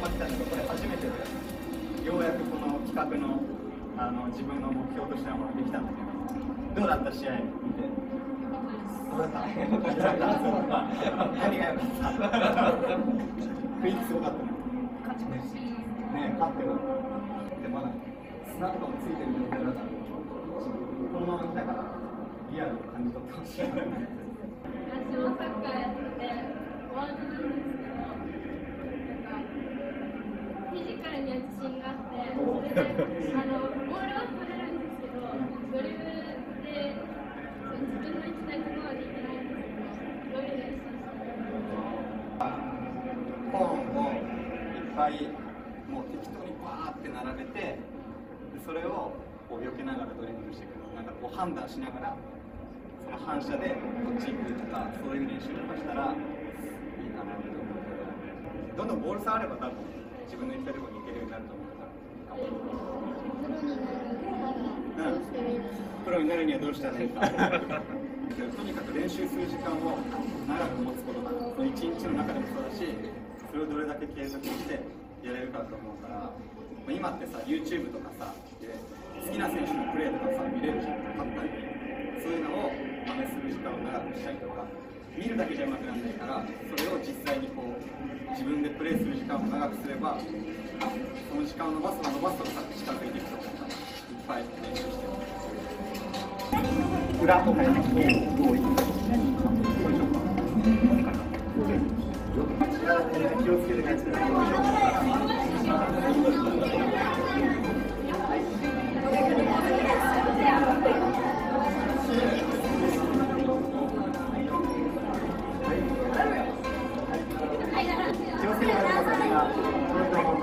来たけど、これ初めてで、ようやくこの企画の、自分の目標としてはものできたんだけど、どうだった試合見て。どうだった？何が良かった？雰囲気すごかったね。 勝ちました。 ね、勝ってる。で、まだ砂とかもついてる状態だから、このまま来たから、リアルを感じ取ってほしい。 私もサッカーやってて、フォワードなんですけど、フィジカルには自信があって、それでボールは取れるんですけど、ドリブルで自分の行きたいところまで行けないんですけど、どういう練習してコーンをいっぱいもう適当にバーって並べて、でそれをこう避けながらドリブルしていく、なんかこう判断しながら、その反射でこっち行くとか、そういう練習とかしたらいいかなと思うけど、どんどんボール触れば多分自分の行きたいところに行けるようになると思うから、プロになるにはどうしたらいいか。とにかく練習する時間を長く持つことだ。一日の中でもそうだし、それをどれだけ継続してやれるかと思うから、今ってさ、YouTube とかさ、好きな選手のプレーとかさ、見れるじゃん、簡単に。そういうのを真似する時間を長くしたりとか、見るだけじゃうまくならないから、それを実際にこう、自分でプレーする時間を長くすれば、その時間を伸ばすとさ、近づいていくとか、いっぱい練習してる。裏とかやってどういくか。気をつけて帰ってくださ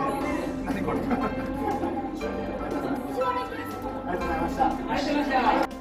ありがとうございました。